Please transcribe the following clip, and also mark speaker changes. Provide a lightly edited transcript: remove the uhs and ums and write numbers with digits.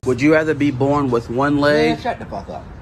Speaker 1: Would you rather be born with one leg
Speaker 2: Man, shut the fuck up.